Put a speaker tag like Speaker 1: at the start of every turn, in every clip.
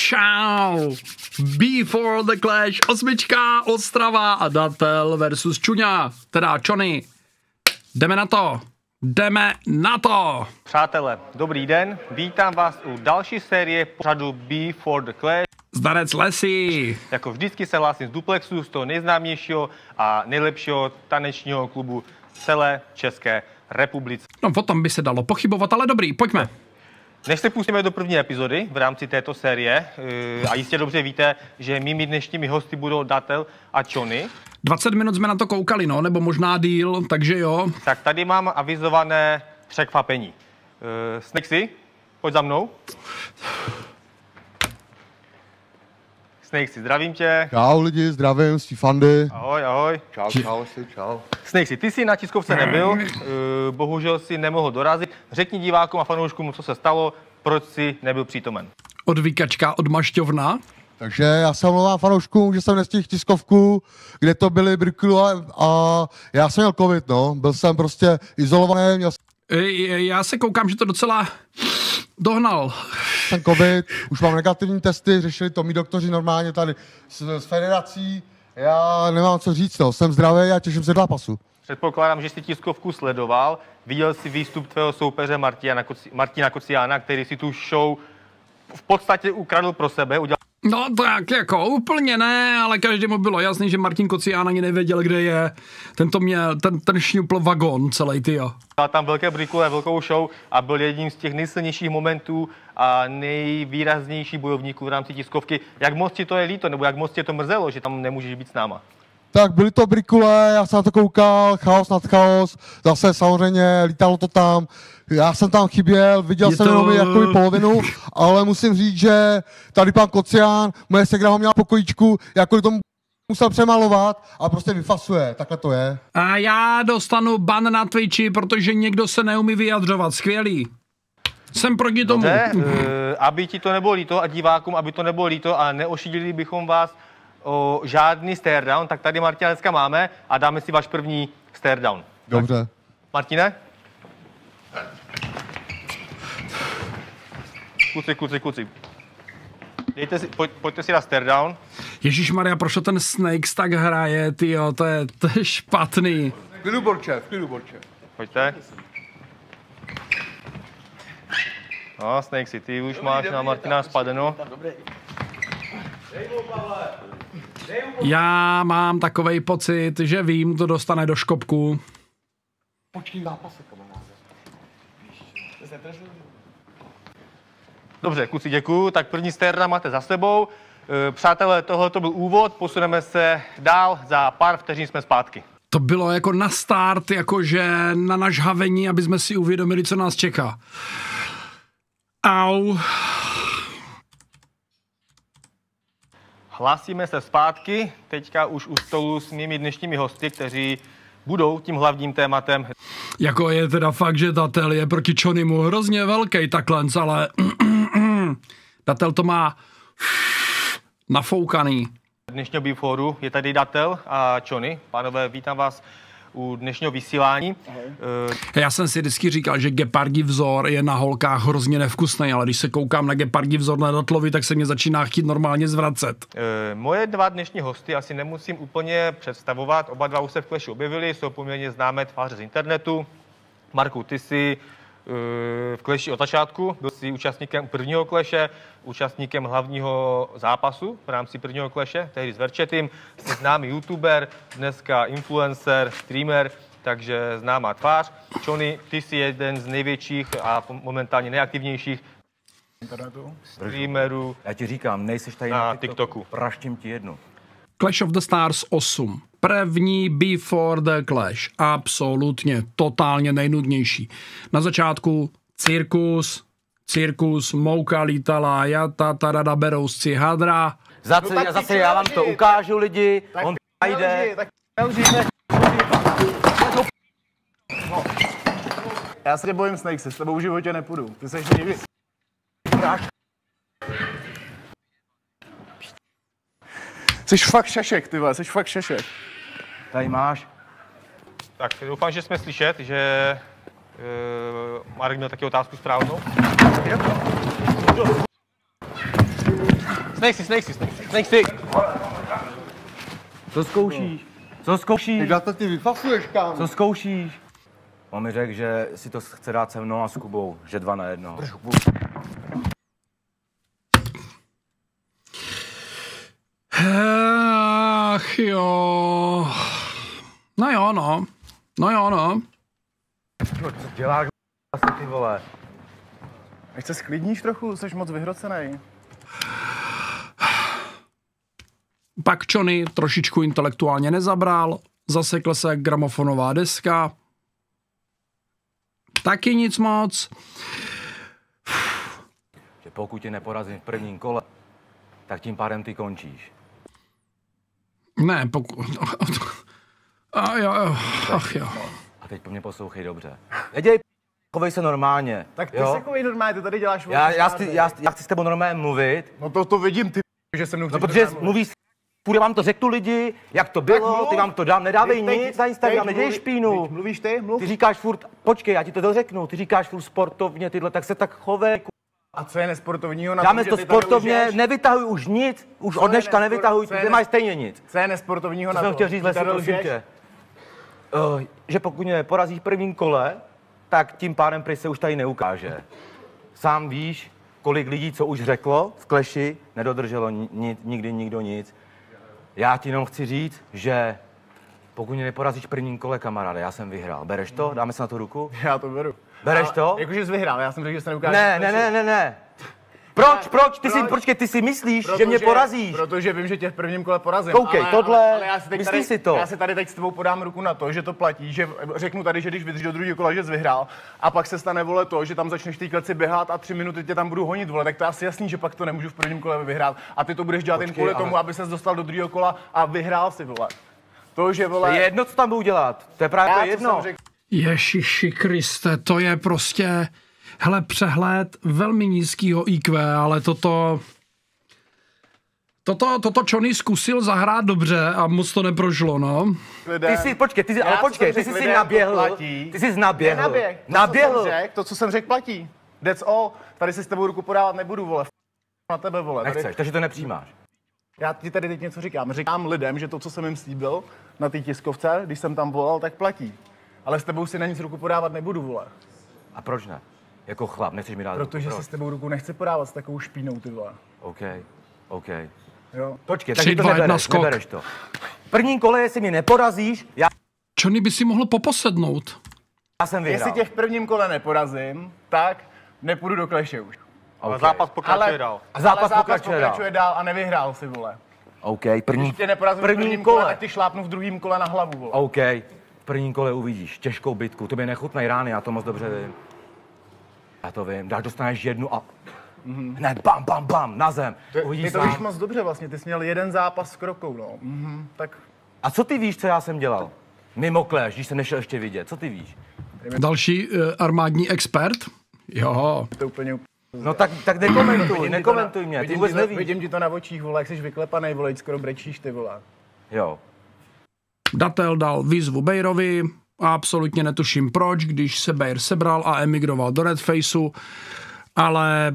Speaker 1: Čau! Before the Clash, 8, Ostrava a Datel versus Čuňa, teda Čony. Jdeme na to! Jdeme na to!
Speaker 2: Přátelé, dobrý den, vítám vás u další série pořadu Before the Clash.
Speaker 1: Zdarec Lesy.
Speaker 2: Jako vždycky se hlásím z Duplexu, z toho nejznámějšího a nejlepšího tanečního klubu celé České republice.
Speaker 1: No, o tom by se dalo pochybovat, ale dobrý, pojďme.
Speaker 2: Než se pustíme do první epizody v rámci této série, a jistě dobře víte, že mými dnešními hosty budou Datel a Čony.
Speaker 1: 20 minut jsme na to koukali, no, nebo možná díl, takže jo.
Speaker 2: Tak tady mám avizované překvapení. Snakesy, pojď za mnou. Snakesy, zdravím tě.
Speaker 3: Čau lidi, zdravím, Stifandy.
Speaker 2: Ahoj, ahoj.
Speaker 3: Čau.
Speaker 2: Snakesy, ty jsi na tiskovce nebyl, bohužel si nemohl dorazit. Řekni divákům a fanouškům, co se stalo, proč jsi nebyl přítomen.
Speaker 1: Odvíkačka od Mašťovna.
Speaker 3: Takže já se omlouvám fanouškům, že jsem nestihl tiskovku, kde to byly brikule a já jsem měl covid, no. Byl jsem prostě izolovaný, měl
Speaker 1: Já se koukám, že to docela dohnal.
Speaker 3: jsem covid, už mám negativní testy, řešili to mý doktoři normálně tady s federací. Já nemám co říct, no. Jsem zdravý a těším se do zápasu.
Speaker 2: Předpokládám, že jsi tiskovku sledoval, viděl jsi výstup tvého soupeře Martina Kociána, který si tu show v podstatě ukradl pro sebe, udělal
Speaker 1: No tak jako úplně ne, ale každému bylo jasný, že Martin Kocián ani nevěděl, kde je. Tento měl, ten šňupl vagon celý, tyjo.
Speaker 2: tam velké brikule, velkou show a byl jedním z těch nejsilnějších momentů a nejvýraznějších bojovníků v rámci tiskovky. Jak moc ti to je líto, nebo jak moc tě to mrzelo, že tam nemůžeš být s náma?
Speaker 3: Tak byly to brikule, já jsem na to koukal, chaos nad chaos, zase samozřejmě lítalo to tam, já jsem tam chyběl, viděl jsem jenom jakoby polovinu, ale musím říct, že tady pan Kocián, moje segra ho měla pokojíčku, jako tomu musel přemalovat a prostě vyfasuje, takhle to je.
Speaker 1: A já dostanu ban na Twitchi, protože někdo se neumí vyjadřovat, skvělý. Jsem proti tomu.
Speaker 2: Dobře, aby ti to nebylo líto a divákům, aby to nebylo líto a neošidili bychom vás o žádný stare down, tak tady Martina dneska máme a dáme si váš první stare down.
Speaker 3: Dobře.
Speaker 2: Tak. Martine? Kluci. Dejte si, pojďte si na stare down.
Speaker 1: Ježišmarja, proč to ten Snakes tak hraje, tyjo, to je špatný.
Speaker 3: V klidu borče.
Speaker 2: Pojďte. No, Snakesy, ty už máš na Martina spadeno.
Speaker 1: Já mám takovej pocit, že vím, kdo dostane do škopku.
Speaker 3: Počkej zápase, kamaráde.
Speaker 2: Dobře, kluci, děkuju. Tak první stare máte za sebou. Přátelé, tohle to byl úvod, posuneme se dál, za pár vteřin jsme zpátky.
Speaker 1: To bylo jako na start, jakože na nažhavení, aby jsme si uvědomili, co nás čeká. Au.
Speaker 2: Hlásíme se zpátky, teďka už u stolu s mými dnešními hosty, kteří budou tím hlavním tématem.
Speaker 1: Jako je teda fakt, že Datel je proti Čonymu hrozně velký takhle, ale Datel to má nafoukaný.
Speaker 2: Dnešního Beforeu je tady Datel a Čony. Pánové, vítám vás u dnešního vysílání.
Speaker 1: Já jsem si vždycky říkal, že gepardí vzor je na holkách hrozně nevkusný, ale když se koukám na gepardí vzor na Datlovi, tak se mě začíná chtít normálně zvracet.
Speaker 2: Moje dva dnešní hosty asi nemusím úplně představovat. Oba dva už se v Clashi objevili, jsou poměrně známé tváře z internetu. Marku, ty jsi v Clashi od začátku, byl jsi účastníkem prvního Clashe, účastníkem hlavního zápasu v rámci prvního Clashe, tehdy s Verčetým, jsi známý youtuber, dneska influencer, streamer, takže známá tvář. Čony, ty jsi jeden z největších a momentálně nejaktivnějších streamerů.
Speaker 4: Já ti říkám, nejseš tady
Speaker 2: na TikToku.
Speaker 4: Praštím ti jednu.
Speaker 1: Clash of the Stars 8. První Before the Clash. Absolutně, totálně nejnudnější. Na začátku cirkus, mouka lítala, jata, tarada, berousci, hadra.
Speaker 4: Zase já vám to ukážu, lidi, on jde.
Speaker 5: Já se tě bojím, Snakesy, s tebou v životě nepůjdu. Ty seš někdy... Jsi fakt šešek, ty vole, jsi fakt šešek.
Speaker 4: Tady máš.
Speaker 2: Tak doufám, že jsme slyšet, že Marek měl taky otázku správnou. Snake si.
Speaker 4: Co zkoušíš? Co zkoušíš?
Speaker 3: Jak ty vyfasuješ, kámo?
Speaker 4: Co zkoušíš? On mi řekl, že si to chce dát se mnou a s Kubou, že 2 na 1.
Speaker 1: Ach jo. No jo, no. No jo, no.
Speaker 4: Co děláš asi, ty vole?
Speaker 5: Až se sklidníš trochu, jsi moc vyhrocený.
Speaker 1: Pak Johnny trošičku intelektuálně nezabral, zasekl se jak gramofonová deska. Taky nic moc.
Speaker 4: Že pokud tě neporazím v prvním kole, tak tím pádem ty končíš.
Speaker 1: Ne, pokud... Ach jo.
Speaker 4: A teď po mě poslouchej dobře. Nedělej chovej se normálně.
Speaker 5: Tak ty
Speaker 4: jo?
Speaker 5: se chovej normálně, ty tady děláš...
Speaker 4: Já chci s tebou normálně mluvit.
Speaker 5: No to vidím, ty, že se mnou
Speaker 4: No
Speaker 5: chceš
Speaker 4: protože
Speaker 5: normálně
Speaker 4: mluvíš, půjde vám to řeknu lidi, jak to bylo, ty vám to dám, nedávej nic na Instagram, nedělej špínu.
Speaker 5: Mluvíš ty? Mluv.
Speaker 4: Ty říkáš furt, počkej, já ti to dořeknu, ty říkáš furt sportovně, tyhle, tak se tak chovej.
Speaker 5: A co je nesportovního na
Speaker 4: Dáme
Speaker 5: tom,
Speaker 4: to
Speaker 5: že ty tady
Speaker 4: sportovně,
Speaker 5: lžeš?
Speaker 4: nevytahuj už nic, už od dneška nevytahuj, ty nemáš stejně nic.
Speaker 5: Co je nesportovního na
Speaker 4: Co
Speaker 5: tom?
Speaker 4: jsem chtěl říct, Lesi, prosím tě. Že pokud mě porazíš v prvním kole, tak tím pádem prý se už tady neukáže. Sám víš, kolik lidí, co už řeklo v Clashi, nedodrželo nikdy nikdo nic. Já ti jenom chci říct, že pokud mě neporazíš v prvním kole, kamaráde, já jsem vyhrál. Bereš to? Dáme se na to ruku?
Speaker 5: Já to beru.
Speaker 4: Bereš to?
Speaker 5: Jakože jsi vyhrál, já jsem řekl, že se neukáže.
Speaker 4: Ne. Proč? Ty si myslíš, že mě porazíš?
Speaker 5: Protože vím, že tě v prvním kole porazím.
Speaker 4: Koukej, tohle,
Speaker 5: ale já si teď
Speaker 4: myslíš
Speaker 5: tady,
Speaker 4: si to?
Speaker 5: Já si tady teď s tebou podám ruku na to, že to platí, že řeknu tady, že když vydržíš do druhého kola, že jsi vyhrál, a pak se stane, vole, to, že tam začneš v té kleci běhat a 3 minuty tě tam budu honit, vole, tak to je asi jasný, že pak to nemůžu v prvním kole vyhrát. A ty to budeš dělat jen kvůli tomu, aby ses dostal do druhého kola a vyhrál si, vole. To, že, vole...
Speaker 4: Je jedno, co tam budu dělat. To je právě to jedno.
Speaker 1: Ježiši Kriste, to je prostě, hele, přehled velmi nízkýho IQ, ale toto Johnny zkusil zahrát dobře a moc to neprošlo, no.
Speaker 4: Ty jsi si naběhl. Ty jsi naběhl. Naběhl.
Speaker 5: To, co jsem řekl, platí. That's all. Tady si s tebou ruku podávat nebudu, vole. Na tebe, vole.
Speaker 4: Nechceš, takže to nepřijímáš.
Speaker 5: Já ti tady teď něco říkám. Říkám lidem, že to, co jsem jim slíbil na té tiskovce, když jsem tam volal, tak platí. Ale s tebou si na nic ruku podávat nebudu, vole.
Speaker 4: A proč ne? Jako chlap, nechceš mi dát
Speaker 5: Protože
Speaker 4: ruku,
Speaker 5: si s tebou ruku nechci podávat s takovou špínou, ty vole.
Speaker 4: OK.
Speaker 5: Jo.
Speaker 4: Počkej,
Speaker 1: 3,
Speaker 4: takže to
Speaker 1: 2, 1,
Speaker 4: nebereš,
Speaker 1: skok.
Speaker 4: nebereš to. V prvním kole, jestli mě neporazíš, já
Speaker 1: Johnny by si mohl poposednout.
Speaker 4: jsem vyhrál.
Speaker 5: Jestli tě v prvním kole neporazím, tak nepůjdu do kleše už.
Speaker 2: Ale zápas pokračuje dál.
Speaker 4: A zápas
Speaker 5: Ale
Speaker 4: pokračuje
Speaker 5: dál a nevyhrál si, vole.
Speaker 4: OK,
Speaker 5: Když tě neporazím v prvním kole, tak ti šlápnu v druhém kole na hlavu, vole.
Speaker 4: OK, v prvním kole uvidíš těžkou bitku, tobě nechutnají rány, já to moc dobře vím. Já to vím, dostaneš jednu a hned bam, na zem. Uvidíš
Speaker 5: Ty to
Speaker 4: sám.
Speaker 5: víš moc dobře vlastně, ty jsi měl jeden zápas s krokou, no. Tak
Speaker 4: A co ty víš, co já jsem dělal? Mimo Clash, když jsem nešel ještě vidět, co ty víš?
Speaker 1: Další armádní expert? Jo.
Speaker 5: to úplně...
Speaker 4: No tak nekomentuj mě, ty vůbec nevíš.
Speaker 5: Vidím ti to na očích, vole, jak jsi vyklepanej, vole, skoro brečíš, ty vole.
Speaker 4: Jo.
Speaker 1: Datel dal výzvu Bejrovi, absolutně netuším proč, když se Bejr sebral a emigroval do Redfaceu, ale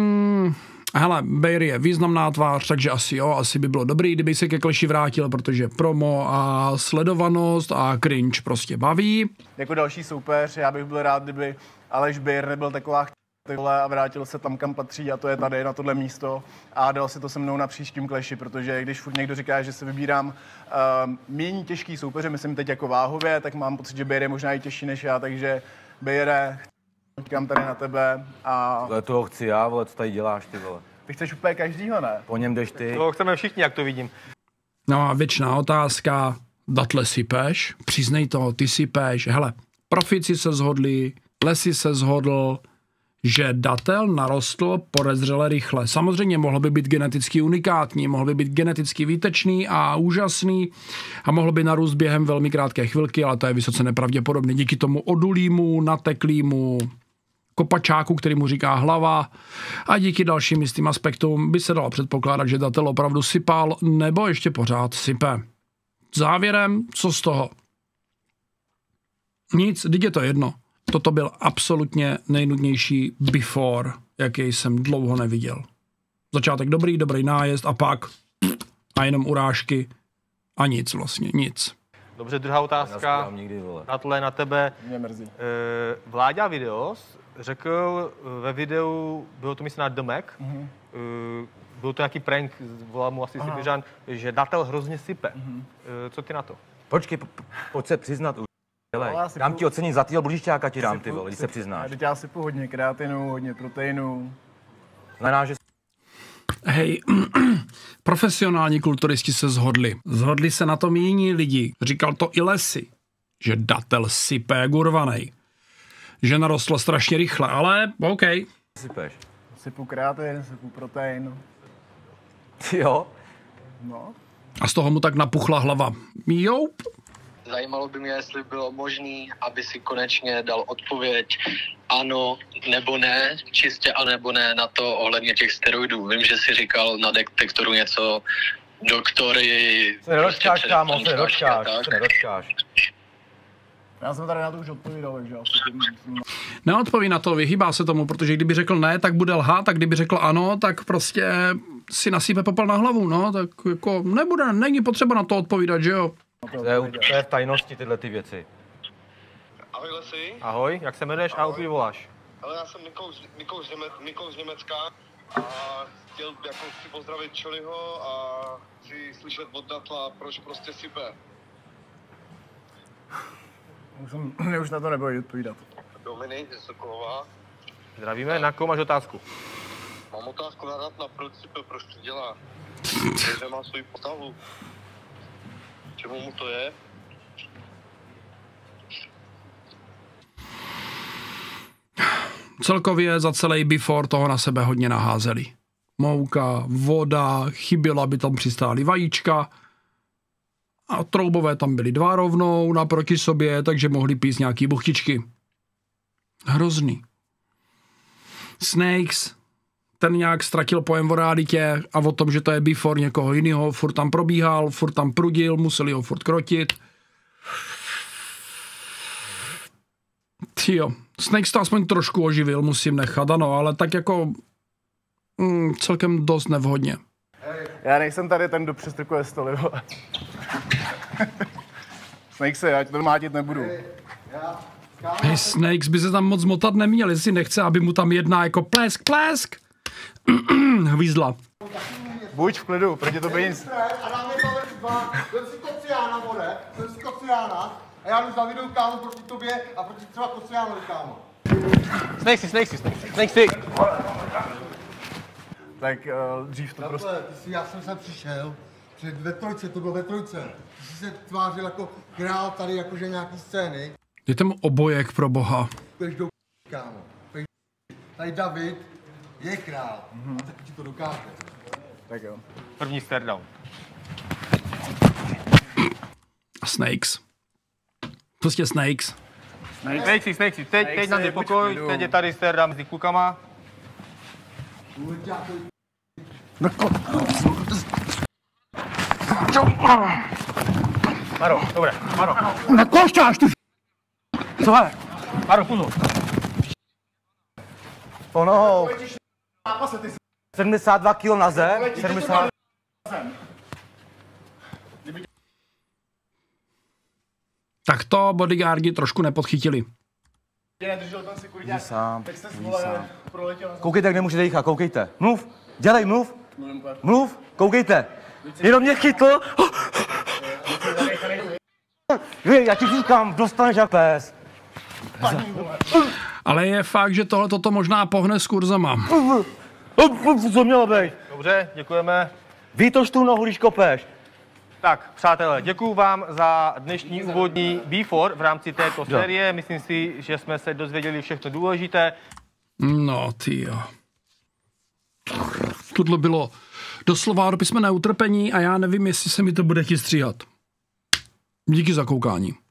Speaker 1: hele, Bejr je významná tvář, takže asi by bylo dobrý, kdyby se ke Clashi vrátil, protože promo a sledovanost a cringe prostě baví.
Speaker 5: Jako další soupeř, já bych byl rád, kdyby Aleš Bejr nebyl taková ty vole a vrátil se tam, kam patří, a to je tady, na tohle místo, a dal si to se mnou na příštím Clashi, protože když furt někdo říká, že si vybírám méně těžký soupeře, myslím teď jako váhově, tak mám pocit, že Bejr je možná i těžší než já, takže Bejre, říkám tady na tebe a...
Speaker 4: To toho chci já, vole, co tady děláš, ty vole.
Speaker 5: Ty chceš úplně každýho, ne?
Speaker 4: Po něm jdeš ty.
Speaker 2: To chceme všichni, jak to vidím.
Speaker 1: No a věčná otázka, Datle sypeš, přiznej to, ty sypeš, hele, profici se shodli, Lesy se shodl, že Datel narostl podezřele rychle. Samozřejmě mohl by být geneticky unikátní, mohl by být geneticky výtečný a úžasný a mohl by narůst během velmi krátké chvilky, ale to je vysoce nepravděpodobné. Díky tomu odulýmu, nateklýmu kopačáku, který mu říká hlava, a díky dalším jistým aspektům by se dalo předpokládat, že Datel opravdu sypal nebo ještě pořád sype. Závěrem, co z toho? Nic, teď je to jedno. Toto byl absolutně nejnudnější before, jaký jsem dlouho neviděl. Začátek dobrý nájezd a pak a jenom urážky a nic vlastně, nic.
Speaker 2: Dobře, druhá otázka. Datle, na tebe.
Speaker 5: Mě mrzí.
Speaker 2: Vláďa Videos řekl ve videu, bylo to myslím na Domek, byl to nějaký prank, volal mu asi Sibiřan, že Datel hrozně sype. Co ty na to?
Speaker 4: Počkej, pojď se přiznat už. Dám ti ocenit za týho bludišťáka, ti dám, ty vole, když se přiznáš.
Speaker 5: Já sypu hodně kreatinu, hodně proteinu.
Speaker 4: Znamená, že...
Speaker 1: Hej, profesionální kulturisti se shodli. Shodli se na tom jiní lidi. Říkal to i Lesy, že Datel sype jak urvanej. Že narostl strašně rychle, ale OK.
Speaker 4: Sypeš.
Speaker 5: Sypu kreatin, sypu protein.
Speaker 4: Jo?
Speaker 5: No.
Speaker 1: A z toho mu tak napuchla hlava. Joup.
Speaker 6: Zajímalo by mě, jestli bylo možné, aby si konečně dal odpověď ano nebo ne, čistě a nebo ne na to ohledně těch steroidů. Vím, že jsi říkal na detektoru něco, doktory...
Speaker 4: Se nedočkáš, kámo, se nedočkáš.
Speaker 5: Já jsem tady na to už odpovídal, takže asi tím...
Speaker 1: Neodpoví na to, vyhýbá se tomu, protože kdyby řekl ne, tak bude lhát, a kdyby řekl ano, tak prostě si nasype popel na hlavu, no, tak jako nebude, není potřeba na to odpovídat, že jo?
Speaker 4: To je v tajnosti tyhle ty věci.
Speaker 7: Ahoj Lesy.
Speaker 2: Ahoj, jak se jmenuješ a odkud voláš?
Speaker 7: Ale já jsem Nikol z Německa a chtěl jako si pozdravit Čoliho a chci slyšet od Datla, proč prostě sype.
Speaker 5: Už na to nebudu odpovídat.
Speaker 7: Dominik ze Sokolova.
Speaker 2: Zdravíme, na koho máš otázku?
Speaker 7: Mám otázku na Datla, proč sype, proč to dělá. Že má svou postavu. Čemu mu to je?
Speaker 1: Celkově za celý before toho na sebe hodně naházeli. Mouka, voda, chybělo, aby tam přistály vajíčka a troubové tam byly dva rovnou naproti sobě, takže mohli pít nějaký buchtičky. Hrozný. Snakes, ten nějak ztratil pojem o realitě a o tom, že to je before někoho jiného, furt tam probíhal, furt tam prudil, museli ho furt krotit. Tyjo, Snakes to aspoň trošku oživil, musím nechat, ano, ale tak jako celkem dost nevhodně.
Speaker 5: Já nejsem tady ten, kdo přestrkuje stoly, vole. Snakesy, já tě to mátit nebudu.
Speaker 1: Hej, Snakes by se tam moc motat neměl, jestli nechce, aby mu tam jedna jako plesk. Hvízdla.
Speaker 5: Buď v klidu, proti to nic.
Speaker 3: A dáme power 2, vem si Kociána, more, vem si Kociána a já jdu zavidu, kámo, proti tobě a proti třeba Kociánovi, kámo.
Speaker 2: Snakesy.
Speaker 5: Tak dřív to prostě...
Speaker 3: Já jsem sem přišel, ve trojce, to bylo ve trojce. Ty jsi se tvářil jako král tady, jakože nějaký scény.
Speaker 1: Dejte mu obojek, pro boha.
Speaker 3: Půjdeš do kámo. Tady David je král. A taky ti to dokáže.
Speaker 5: Tak jo.
Speaker 2: První stare down.
Speaker 1: A Snakes. Prostě Snakes.
Speaker 2: Snakesy. Teď nám jde pokoj, teď je tady stare down mezi klukama. Maro, dobré, Maro.
Speaker 1: Na košťáš, ty
Speaker 2: Co je? Maro, pozor.
Speaker 4: Ono, 72 kg na zem, 70...
Speaker 1: Tak to bodyguardi trošku nepodchytili.
Speaker 4: Sám. Koukejte, jak nemůžete dýchat, koukejte. Mluv, dělej, mluv, koukejte. Jenom mě chytl. Já ti říkám, dostaneš jak pes.
Speaker 1: Ale je fakt, že tohle toto možná pohne s kurzama.
Speaker 4: Co mělo být?
Speaker 2: Dobře, děkujeme.
Speaker 4: Vytoč tu nohu, když kopeš.
Speaker 2: Tak, přátelé, děkuju vám za dnešní úvodní before v rámci této série. Myslím si, že jsme se dozvěděli všechno důležité.
Speaker 1: No, tyjo. Tohle bylo doslova do písmene utrpení a já nevím, jestli se mi to bude chtít stříhat. Díky za koukání.